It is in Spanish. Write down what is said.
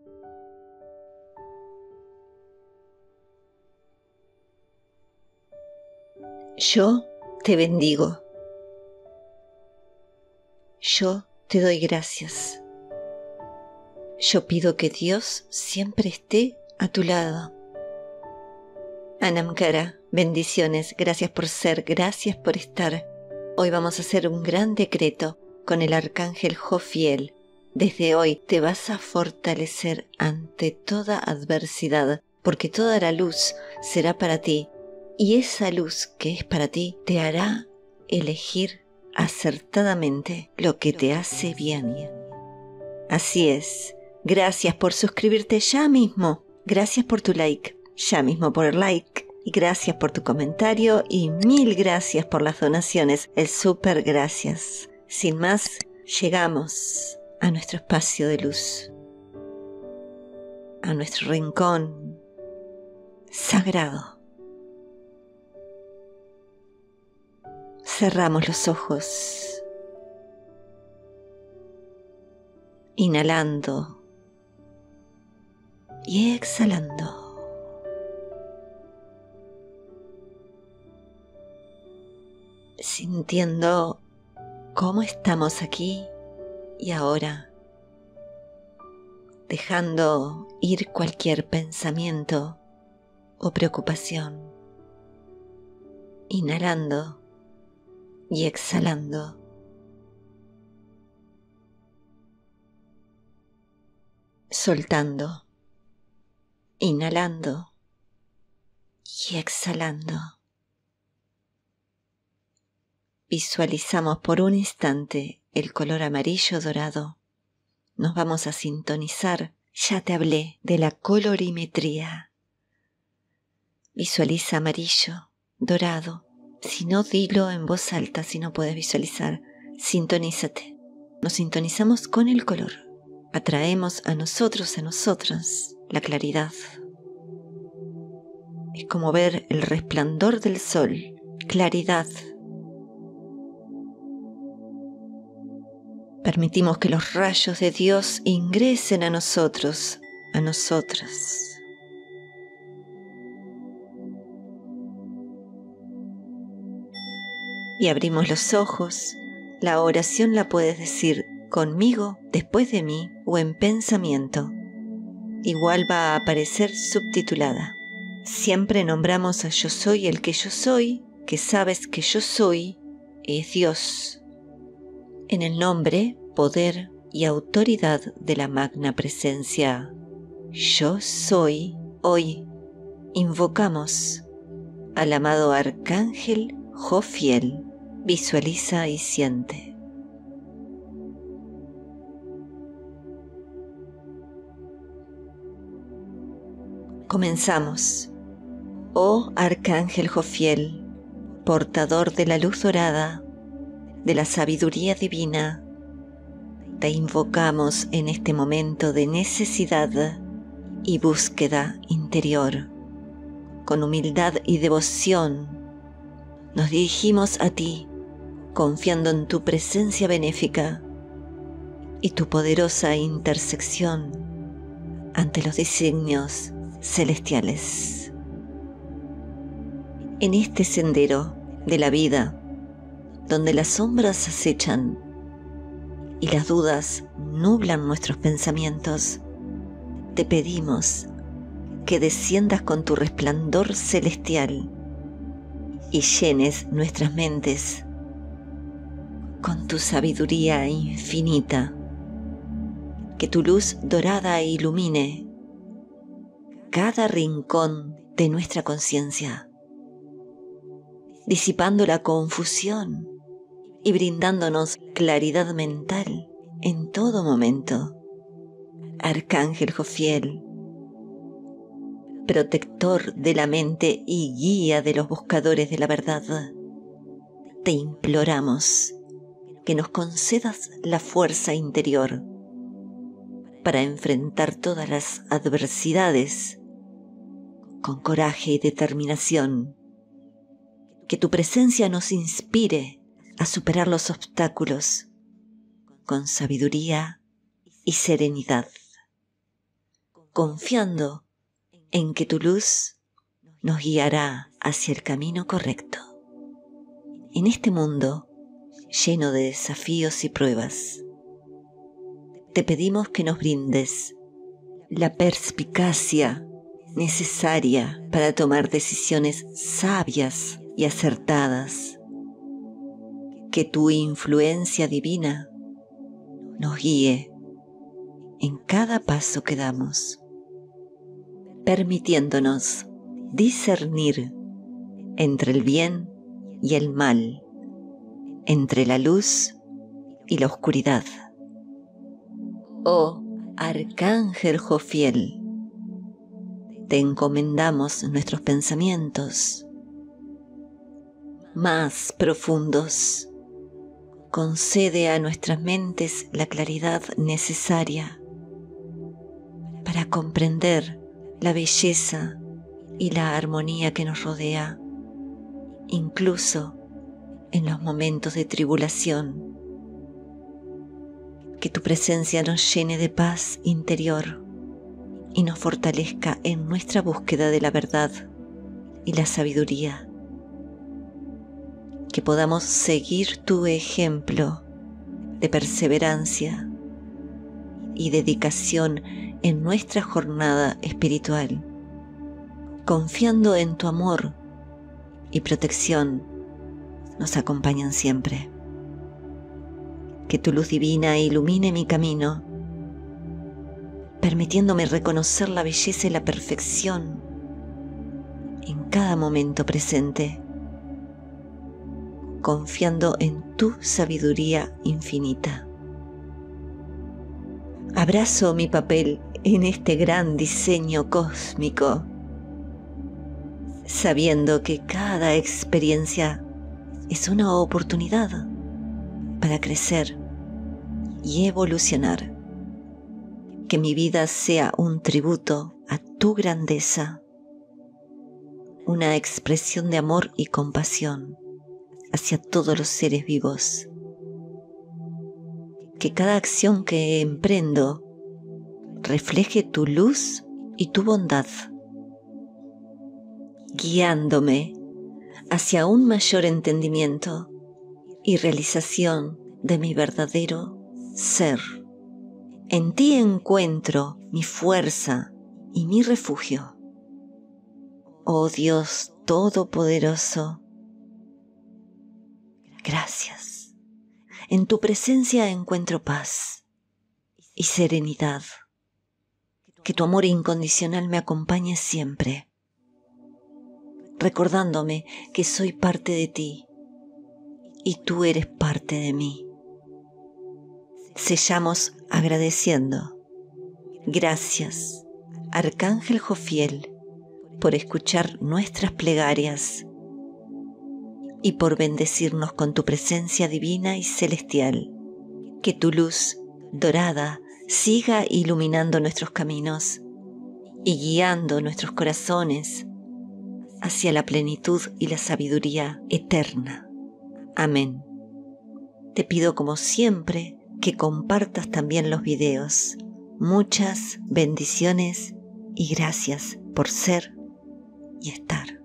Yo te bendigo. Yo te doy gracias. Yo pido que Dios siempre esté a tu lado. Anamkara, bendiciones, gracias por ser, gracias por estar. Hoy vamos a hacer un gran decreto con el arcángel Jofiel. Desde hoy te vas a fortalecer ante toda adversidad, porque toda la luz será para ti, y esa luz que es para ti te hará elegir acertadamente lo que te hace bien. Así es. Gracias por suscribirte ya mismo. Gracias por tu like. Ya mismo por el like. Y gracias por tu comentario. Y mil gracias por las donaciones. El súper gracias. Sin más, llegamos a nuestro espacio de luz. A nuestro rincón sagrado. Cerramos los ojos. Inhalando y exhalando. Sintiendo cómo estamos aquí y ahora. Dejando ir cualquier pensamiento o preocupación. Inhalando y exhalando. Soltando, inhalando y exhalando. Visualizamos por un instante el color amarillo dorado. Nos vamos a sintonizar. Ya te hablé de la colorimetría. Visualiza amarillo, dorado. Si no, dilo en voz alta si no puedes visualizar. Sintonízate. Nos sintonizamos con el color. Atraemos a nosotros, a nosotras, la claridad. Es como ver el resplandor del sol, claridad. Permitimos que los rayos de Dios ingresen a nosotros, a nosotras. Y abrimos los ojos. La oración la puedes decir conmigo, después de mí o en pensamiento. Igual va a aparecer subtitulada. Siempre nombramos a yo soy el que yo soy, que sabes que yo soy, es Dios. En el nombre, poder y autoridad de la magna presencia yo soy, hoy invocamos al amado arcángel Jofiel. Visualiza y siente. Comenzamos. Oh arcángel Jofiel, portador de la luz dorada, de la sabiduría divina, te invocamos en este momento de necesidad y búsqueda interior. Con humildad y devoción nos dirigimos a ti, confiando en tu presencia benéfica y tu poderosa intersección ante los designios celestiales. En este sendero de la vida, donde las sombras acechan y las dudas nublan nuestros pensamientos, te pedimos que desciendas con tu resplandor celestial y llenes nuestras mentes con tu sabiduría infinita, que tu luz dorada ilumine cada rincón de nuestra conciencia, disipando la confusión y brindándonos claridad mental en todo momento. Arcángel Jofiel, protector de la mente y guía de los buscadores de la verdad, te imploramos que nos concedas la fuerza interior para enfrentar todas las adversidades con coraje y determinación. Que tu presencia nos inspire a superar los obstáculos con sabiduría y serenidad. confiando en que tu luz nos guiará hacia el camino correcto. En este mundo lleno de desafíos y pruebas, te pedimos que nos brindes la perspicacia necesaria para tomar decisiones sabias y acertadas. Que tu influencia divina nos guíe en cada paso que damos, permitiéndonos discernir entre el bien y el mal, entre la luz y la oscuridad. Oh Arcángel Jofiel, te encomendamos nuestros pensamientos más profundos. Concede a nuestras mentes la claridad necesaria para comprender la belleza y la armonía que nos rodea, incluso en los momentos de tribulación. Que tu presencia nos llene de paz interior y nos fortalezca en nuestra búsqueda de la verdad y la sabiduría. Que podamos seguir tu ejemplo de perseverancia y dedicación en nuestra jornada espiritual, confiando en tu amor y protección nos acompañan siempre. Que tu luz divina ilumine mi camino, permitiéndome reconocer la belleza y la perfección en cada momento presente, confiando en tu sabiduría infinita. Abrazo mi papel en este gran diseño cósmico, sabiendo que cada experiencia es una oportunidad para crecer y evolucionar. Que mi vida sea un tributo a tu grandeza, una expresión de amor y compasión hacia todos los seres vivos. Que cada acción que emprendo refleje tu luz y tu bondad, guiándome hacia un mayor entendimiento y realización de mi verdadero ser. En ti encuentro mi fuerza y mi refugio. Oh Dios Todopoderoso, gracias. En tu presencia encuentro paz y serenidad. Que tu amor incondicional me acompañe siempre, recordándome que soy parte de ti y tú eres parte de mí. Sellamos agradeciendo. Gracias, Arcángel Jofiel, por escuchar nuestras plegarias y por bendecirnos con tu presencia divina y celestial. Que tu luz dorada siga iluminando nuestros caminos y guiando nuestros corazones hacia la plenitud y la sabiduría eterna. Amén. Te pido como siempre que compartas también los videos. Muchas bendiciones y gracias por ser y estar.